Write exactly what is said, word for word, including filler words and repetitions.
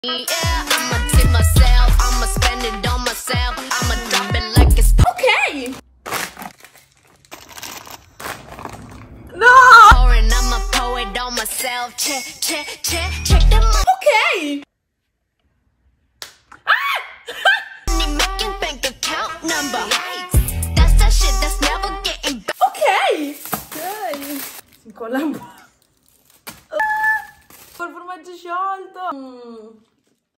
Yeah, I'ma tip myself, I'ma spend it on myself, I'ma drop it like it's Ok! No! pouring, I'ma pour it on myself. Check, check, check, check the Ok! money making bank account number. That's that shit that's never getting back. Ok! Dai! Si incolla un po'. Col formaggio sciolto! Mm.